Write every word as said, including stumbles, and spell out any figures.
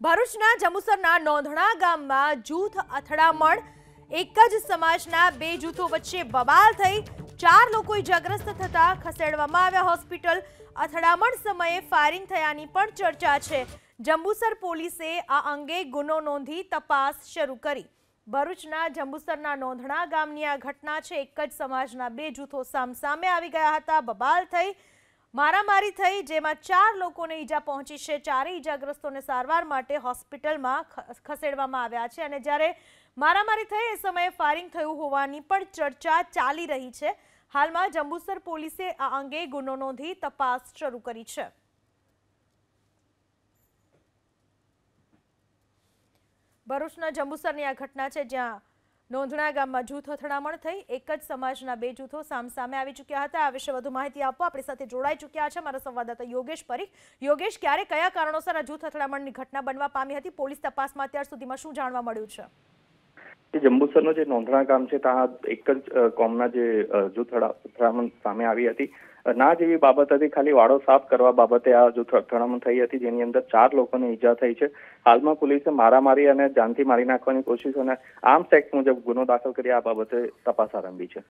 ભરૂચના જંબુસરના નોંધણા ગામમાં જૂથ અથડામણ, એક જ સમાજના બે જૂથો વચ્ચે બબાલ થઈ ચાર લોકો ઇજાગ્રસ્ત થતા ખસેડવામાં આવ્યા હોસ્પિટલ। અથડામણ સમયે ફાયરિંગ થયાની પણ ચર્ચા છે। જંબુસર પોલીસે આ અંગે ગુનો નોંધી તપાસ શરૂ કરી। ભરૂચના જંબુસરના નોંધણા ગામની આ ઘટના છે। એક જ સમાજના બે જૂથો સામસામે આવી ગયા હતા। બબાલ થઈ, મારામારી થઈ, જેમાં ચાર લોકોને ઈજા પહોંચી છે। ચારેય ઈજાગ્રસ્તોને સારવાર માટે હોસ્પિટલમાં ખસેડવામાં આવ્યા છે અને જ્યારે મારામારી થઈ એ સમયે ફાયરિંગ થયું હોવાની પણ ચર્ચા ચાલી રહી છે। હાલમાં જંબુસર પોલીસે આ અંગે ગુનો નોંધી તપાસ શરૂ કરી છે। ભરૂચના જંબુસરની આ ઘટના છે, જ્યાં નોંધણા ગામમાં જૂથ અથડામણ થઈ, એક જ સમાજના બે જૂથો સામસામે આવી ચૂક્યા હતા। આ વિશે વધુ માહિતી આપવા આપણી સાથે જોડાઈ ચૂક્યા છે મારા સંવાદદાતા યોગેશ પરીખ। યોગેશ, ક્યારે કયા કારણોસર આ જૂથ અથડામણની ઘટના બનવા પામી હતી? પોલીસ તપાસમાં અત્યાર સુધીમાં શું જાણવા મળ્યું છે? જંબુસરનું જે નોંધણા ગામ છે ત્યાં એક જ કોમના જે જૂથ અથડામણ સામે આવી હતી। ના જેવી બાબત હતી, ખાલી વાળો સાફ કરવા બાબતે આ જૂથ અથડામણ થઈ હતી, જેની અંદર ચાર લોકોને ઈજા થઈ છે। હાલમાં પોલીસે મારામારી અને જાનથી મારી નાખવાની કોશિશ અને આર્મ્સ એક્ટ મુજબ ગુનો દાખલ કરી આ બાબતે તપાસ આરંભી છે।